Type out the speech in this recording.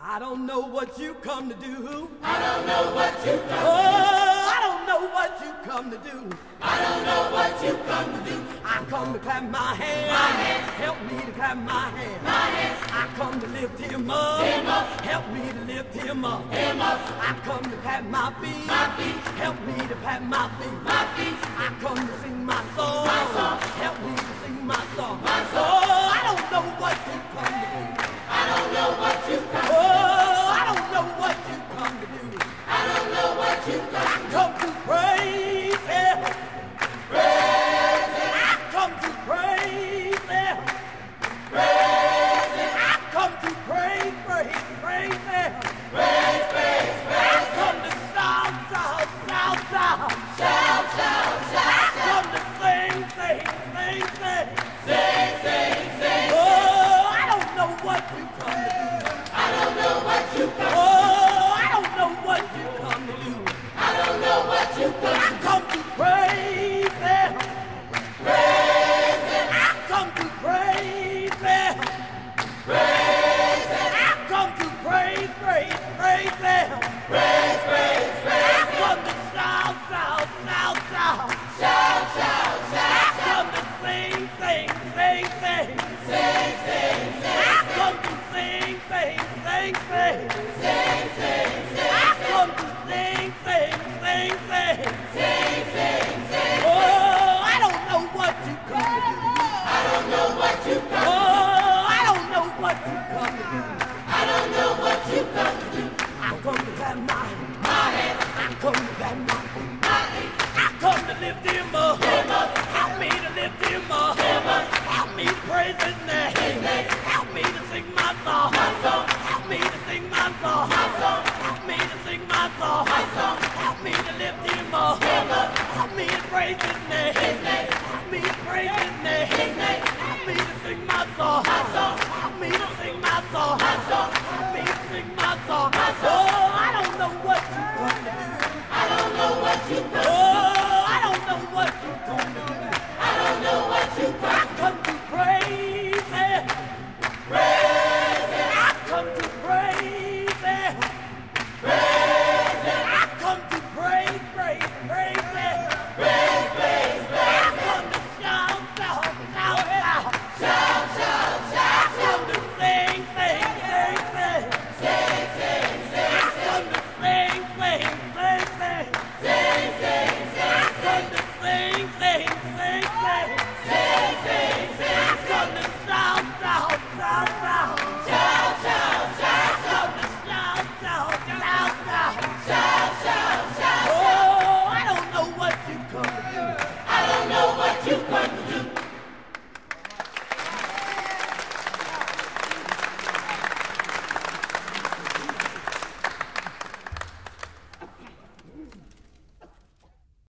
I don't know what you come to do. I don't know what you come to do. Oh, I don't know what you come to do. I don't know what you come to do. I come to clap my hands. My hands. Help me to clap my hands. My hands. I come to lift him up. Him up. Help me to lift him up. Him up. I come to pat my feet. My feet. Help me to pat my feet. My feet. I come to sing my song. My song. Help me to sing my song. My song. Oh, I don't know what you come to do. I don't know what you come to do. Oh, I don't know what you come to do. I don't know what you come to do. I come to praise Him. Praise Him. I come to praise Him. Praise Him. I come to praise Him. Praise, praise, I praise. come to shout, shout, shout, shout. Shout, shout, I shout, shout. come to sing, sing, sing, sing. Sing, sing, sing. Oh, I don't know what you come to do. I don't know what you come to do. Oh, I don't know what you come to do. I don't know what you come I to do. come to praise Him. Praise Him. I come to praise Him. Praise Him. I come to praise Him. Praise, praise, I praise. come to shout, shout, shout, shout. Shout, shout, I shout, shout. come to sing, sing, sing, sing. Sing, sing, sing. I come to sing, sing, sing, sing. Sing, sing, sing. I come to sing, sing, sing, sing. Sing, sing, sing. Oh, I don't know what you come to do. I don't know what you come to do. Oh, I don't know what you come to do. I don't know what you come to do. I come to clap my hands. My hands, I come to clap my feet. my feet. I come to lift him up. Him up. Help me to lift him up. Him up. Help me to praise his name. His name. Help me to sing my song. My song. Help me to sing my song. My song. Help me to sing my song. My song. Help me to lift him up. Him up. Help me to praise his name. His name. Help me to praise his name. His name. Help me to sing my song. My song. Help me to sing my song.